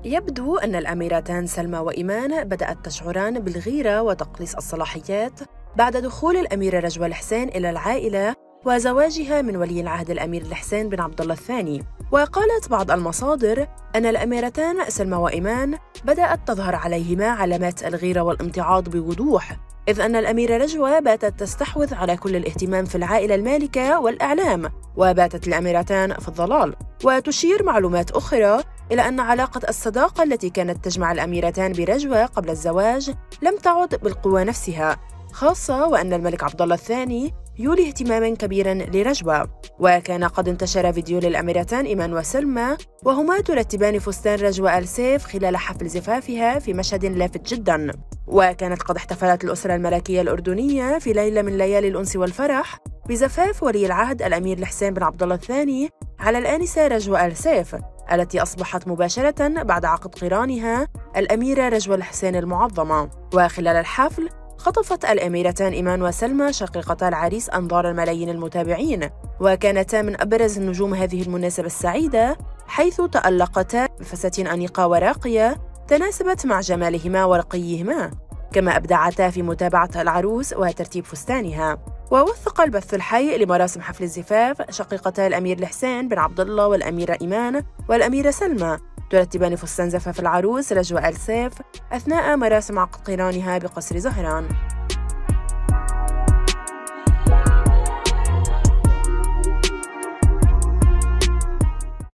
يبدو أن الأميرتان سلمى وإيمان بدأت تشعران بالغيرة وتقليص الصلاحيات بعد دخول الأميرة رجوى الحسين إلى العائلة وزواجها من ولي العهد الأمير الحسين بن عبد الله الثاني. وقالت بعض المصادر أن الأميرتان سلمى وإيمان بدأت تظهر عليهما علامات الغيرة والامتعاض بوضوح، إذ أن الأميرة رجوى باتت تستحوذ على كل الاهتمام في العائلة المالكة والإعلام، وباتت الأميرتان في الضلال. وتشير معلومات أخرى إلى أن علاقة الصداقة التي كانت تجمع الأميرتان برجوى قبل الزواج لم تعد بالقوة نفسها، خاصة وأن الملك عبد الله الثاني يولي اهتماماً كبيراً لرجوى. وكان قد انتشر فيديو للأميرتان إيمان وسلمى وهما ترتبان فستان رجوى آل سيف خلال حفل زفافها في مشهد لافت جداً. وكانت قد احتفلت الأسرة الملكية الأردنية في ليلة من ليالي الأنس والفرح بزفاف ولي العهد الأمير الحسين بن عبد الله الثاني على الآنسة رجوى آل سيف، التي أصبحت مباشرة بعد عقد قرانها الأميرة رجوى الحسين المعظمة. وخلال الحفل خطفت الأميرتان إيمان وسلمى شقيقتا العريس أنظار الملايين المتابعين، وكانتا من أبرز النجوم هذه المناسبة السعيدة، حيث تألقتا بفساتين أنيقة وراقية تناسبت مع جمالهما ورقيهما، كما أبدعتا في متابعة العروس وترتيب فستانها. ووثق البث الحي لمراسم حفل الزفاف شقيقتا الأمير الحسين بن عبد الله والأميرة إيمان والأميرة سلمى ترتبان فستان زفاف العروس رجوى آل سيف أثناء مراسم عقد قرانها بقصر زهران.